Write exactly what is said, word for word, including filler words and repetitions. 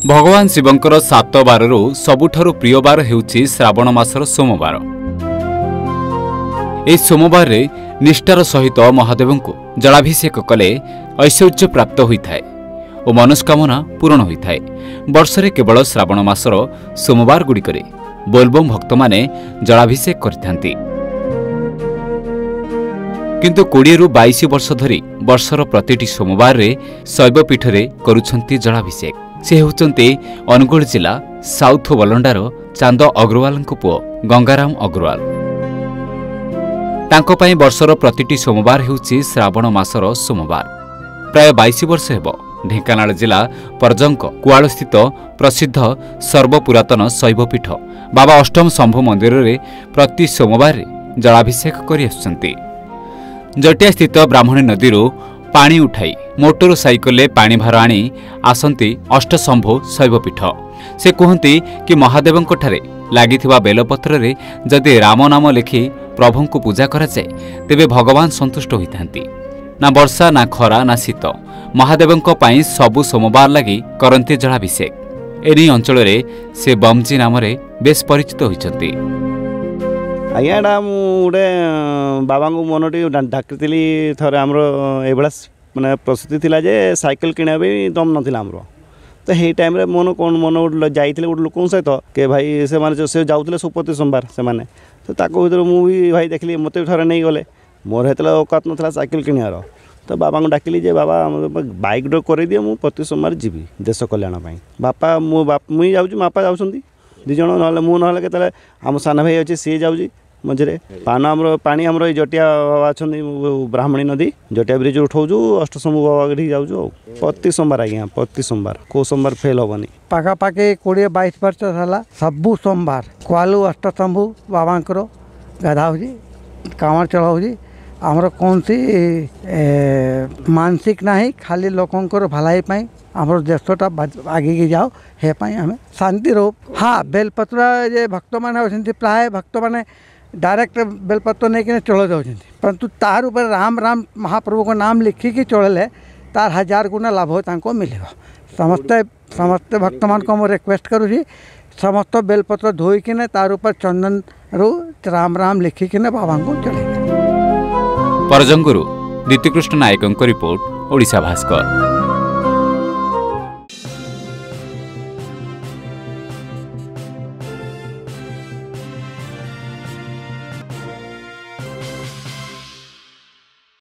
भगवान शिवंकर सात बारु सबुठारु प्रिय बार हेउछि श्रावण मासर सोमवार। ए सोमवार रे निष्ठार सहित महादेव को जलाभिषेक कले ऐश्वर्य प्राप्त होइथाय और मनस्कामना पूर्ण होइथाय। वर्षरे केवल श्रावण मासर सोमवार गुड़िकरे बोलबम भक्त माने जलाभिषेक करिथांती, किंतु कोड़े रु बाईस वर्ष धरी वर्षर प्रतिटी सोमवार रे शैवपीठ रे करुछंती जलाभिषेक। से होचंती अनुगुल जिला साउथ बलंडार चांद अग्रवाल पुओ गंगाराम अग्रवाल। तांको पई वर्षर प्रतिटी सोमवार हेउछि श्रावण मासर सोमवार। प्राय बाईस वर्ष हेबो ढेंकानाल जिला परजंक कुआल स्थित प्रसिद्ध सर्वपुरातन शैवपीठ बाबा अष्टम शंभु मंदिर रे प्रति सोमवार रे जलाभिषेक करि आसुछंती। जटिया स्थित ब्राह्मणी नदी पानी उठाई मोटर साइकल पानी भार आनी आसंती अष्टशंभु शैवपीठ। से कहती कि महादेवंक ठारे लागिथिबा बेलपत्र रे जदि राम नाम लिखि प्रभु को पूजा करा जाए तेबे भगवान संतुष्ट होइथांती। ना वर्षा ना खरा ना शीत महादेवंक पई सबु सोमवार लागि करंती जलाभिषेक। एनी अंचल रे से बमजी नाम रे बेस परिचित होइचंती। आज्ञा एटा गोटे बाबा को मन टी डाकिली थर आमर ये माने प्रस्तुति थिला जे साइकिल किना भी दम नथिला आमर। तो हे टाइम रे मन कौन मन जाइथिले गोटे लोक सहित के भाई से माने से जाउथिले सुपति सोमवार से माने तो ताको भीतर मु भी भाई देखली मते थरे नहीं गले मोर हेतला औकात नथिला साइकिल किनियार। तो बाबा को डाकिली जे बाबा बाइक ड्र कर दिए मु प्रति सोमवार जीवी देश कल्याण पाई। बापा मो बाप मुई जाउची बापा जाउछंती दि जण नहले मु नहले केतले हम सान भाई अछि से जाउची मझे पान आम पानी आम जटिया अच्छा ब्राह्मणी नदी जटिया ब्रिज उठाऊ अष्टशंभु बाबा के जाऊँ प्रति सोमवार। आज्ञा प्रति सोमवार को सोमवार फेल हेनी पाखापाखि कोड़े बैश वर्ष है सबू सोमवार कुआलू अष्टशंभु बाबा गाधा हो कामर चढ़ाऊ आमर कौन सी मानसिक ना खाली लोकंर भलाई आमर देशटा आगे की जाओ हे हमें शांति रो। हाँ बेलपत्र जे भक्त मैंने प्राय भक्त मैंने डायरेक्ट बेलपत्र नहीं कि चढ़ जाऊँ परंतु तार ऊपर राम राम महाप्रभु को नाम लिखिकी चढ़ले तार हजार गुना लाभ तांको मिलेगा। समस्ते समस्ते भक्त मान को रिक्वेस्ट करूँ समस्त बेलपत्र धोईकिने तार ऊपर चंदन रू राम राम लिखिकिने बाबा को चढ़े। परजंगुरु दीतिकृष्ण नायकों रिपोर्ट ओडिशा भास्कर।